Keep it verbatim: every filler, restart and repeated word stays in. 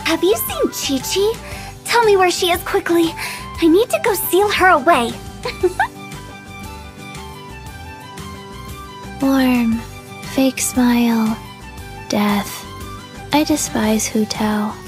Have you seen Qiqi? Tell me where she is quickly. I need to go seal her away. Warm, fake smile, death. I despise Hu Tao.